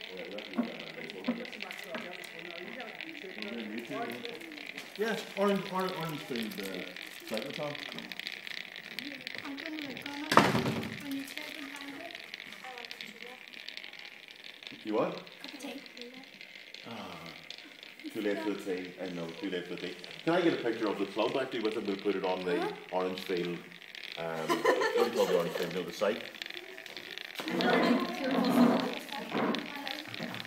Yeah, Orangefield Cyclotron. I'm going to McDonald's when you check the bag. You what? Cup of tea. Too late for the tea. I know, too late for the tea. Can I get a picture of the club actually with it? We'll put it on the Orangefield. What do you call the Orangefield? No, the site.